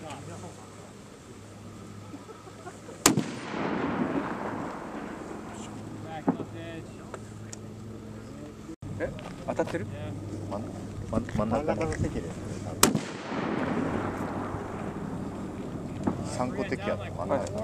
え、当たってる？真ん中の席で。3個敵やった。真ん中。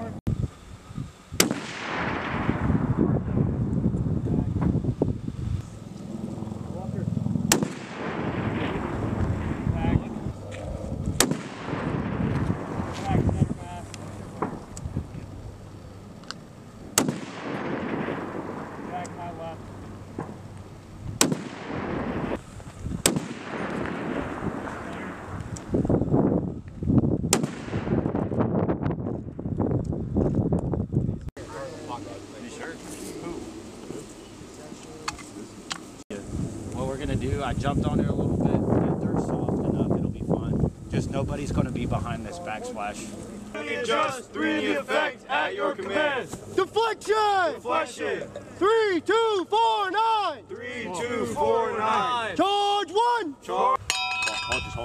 I jumped on it a little bit. They're soft enough, it'll be fun. Just nobody's going to be behind this backsplash. Just 3 in effect at your command. Deflection! Deflection. 3, 2, 4, 9. 3, 2, 4, 9. Charge 1. Charge. Hold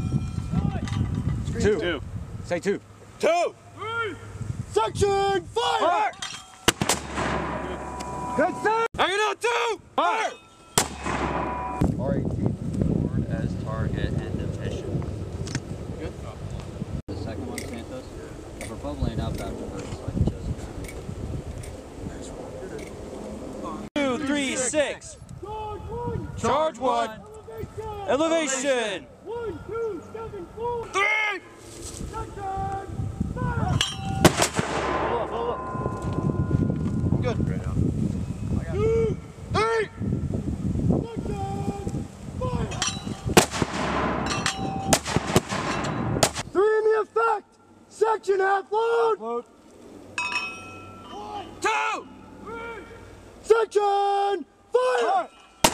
it. 2. Say 2. 2. Section fire! Good set. Hanging on 2. Fire. R18 forward as target end of mission. Good. The second one, Santos. Cover above lane up afterwards, like just now. 2, 3, 6. Charge 1. Charge 1. Elevation. 1, 2, 7, 4. 3. Section fire! Good. Right now. 2, 3. Section fire! 3 in the effect! Section half load! 2. Section fire!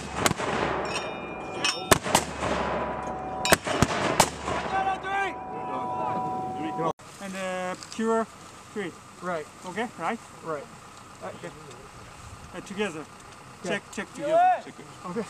And pure 3. Right. Okay, right? Right. Okay. Together. Check together. Check it. Okay.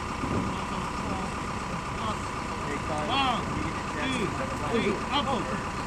Up.